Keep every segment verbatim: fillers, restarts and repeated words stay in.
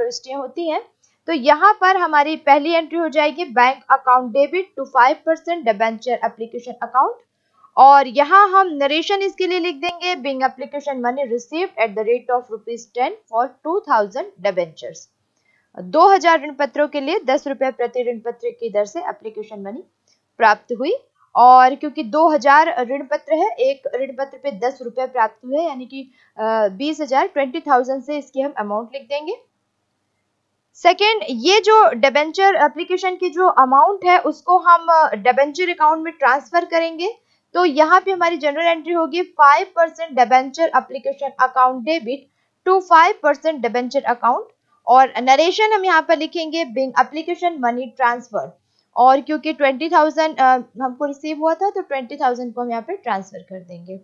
प्रविष्टियां होती हैं। तो यहाँ पर हमारी पहली एंट्री हो जाएगी bank account debit to five percent debenture application account, और यहाँ हम नरेशन इसके लिए लिख देंगे being application money received at the rate of rupees ten for two thousand debentures. दो हजार ऋण पत्रों के लिए दस रुपए प्रति ऋण पत्र की दर से एप्लीकेशन मनी प्राप्त हुई, और क्योंकि दो हजार ऋण पत्र है, एक ऋण पत्र पे दस रुपए प्राप्त हुए, यानी कि बीस हजार ट्वेंटी थाउजेंड से इसकी हम अमाउंट लिख देंगे। सेकेंड, ये जो डिबेंचर एप्लीकेशन की जो अमाउंट है उसको हम डिबेंचर अकाउंट में ट्रांसफर करेंगे। तो यहाँ पे हमारी जनरल एंट्री होगी five percent debenture application account debit to five percent debenture account, और नरेशन हम यहाँ पर लिखेंगे बिंग एप्लीकेशन मनी ट्रांसफर, और क्योंकि ट्वेंटी थाउजेंड हमको रिसीव हुआ था तो ट्वेंटी थाउजेंड को हम यहाँ पे ट्रांसफर कर देंगे।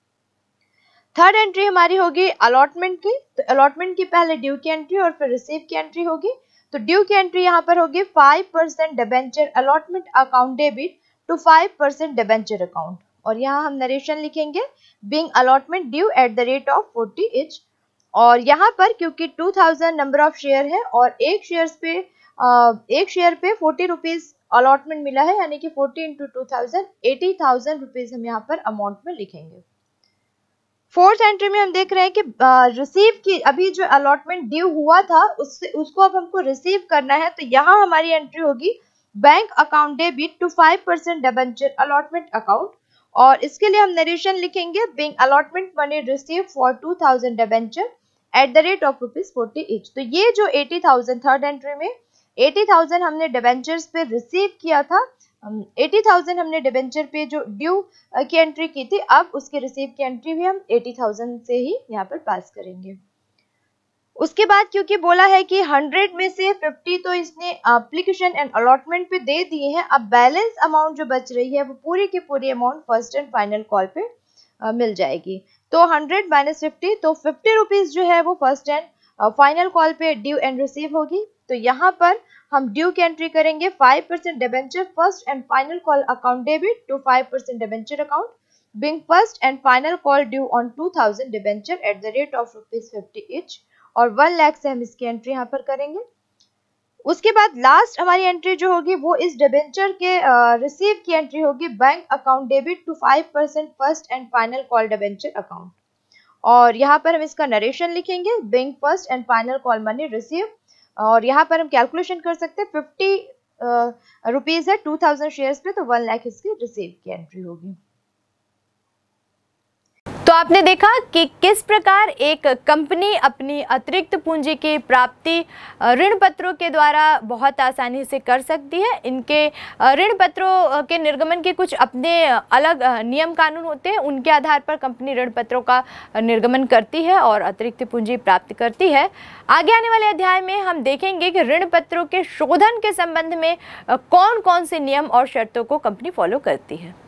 थर्ड एंट्री हमारी होगी अलॉटमेंट की। तो अलॉटमेंट की पहले ड्यू की एंट्री और फिर रिसीव की एंट्री होगी। तो ड्यू की एंट्री यहाँ पर होगी five percent debenture allotment account debit to five percent debenture account, और यहाँ हम नरेशन लिखेंगे being allotment due at the rate of forty each, और यहाँ पर क्योंकि two thousand number of share है और एक शेयर पे एक शेयर पे फोर्टी रुपीज अलॉटमेंट मिला है, यानी कि forty into two thousand eighty thousand rupees हम यहाँ पर अमाउंट में लिखेंगे। फोर्थ एंट्री में हम देख रहे हैं कि रिसीव की अभी जो अलॉटमेंट ड्यू हुआ था उससे उसको अब हमको रिसीव करना है। तो यहाँ हमारी एंट्री होगी bank account debit to five percent debenture allotment account, और इसके लिए हम नरेशन लिखेंगे being allotment money receive for two thousand debenture at the rate of rupees forty each. तो ये जो एटी थाउजेंड थर्ड एंट्री में एटी थाउजेंड हमने डिबेंचर्स पे रिसीव किया था, एटी थाउजेंड हमने डिबेंचर पे जो ड्यू की एंट्री की थी, अब उसके रिसीव की एंट्री भी हम एटी थाउजेंड से ही यहाँ पर पास करेंगे। उसके बाद क्योंकि बोला है कि हंड्रेड में से फिफ्टी तो इसने एप्लीकेशन एंड अलॉटमेंट पे दे दिए हैं, अब बैलेंस अमाउंट जो बच रही है वो पूरी की पूरी amount first and final call पे आ, मिल जाएगी। तो हंड्रेड माइनस फिफ्टी, तो फिफ्टी रुपीज जो है वो फर्स्ट एंड फाइनल कॉल पे ड्यू एंड रिसीव होगी। तो यहाँ पर हम ड्यू की एंट्री करेंगे five percent debenture first and final call account debit to five percent debenture account being first and final call due on two thousand debenture at the rate of rupees fifty each, और one lakh से हम इसकी entry यहाँ पर करेंगे। उसके बाद last हमारी एंट्री जो होगी वो इस डिबेंचर के रिसीव uh, की एंट्री होगी bank account debit to five percent first and final call debenture account, और यहाँ पर हम इसका नरेशन लिखेंगे being first and final call money receive, और यहाँ पर हम कैलकुलेशन कर सकते हैं फिफ्टी रुपीज है टू थाउजेंड शेयर्स पे, तो वन लाख इसकी रिसीव की एंट्री होगी। तो आपने देखा कि किस प्रकार एक कंपनी अपनी अतिरिक्त पूंजी की प्राप्ति ऋण पत्रों के द्वारा बहुत आसानी से कर सकती है। इनके ऋण पत्रों के निर्गमन के कुछ अपने अलग नियम कानून होते हैं, उनके आधार पर कंपनी ऋण पत्रों का निर्गमन करती है और अतिरिक्त पूंजी प्राप्त करती है। आगे आने वाले अध्याय में हम देखेंगे कि ऋण पत्रों के शोधन के संबंध में कौन कौन से नियम और शर्तों को कंपनी फॉलो करती है।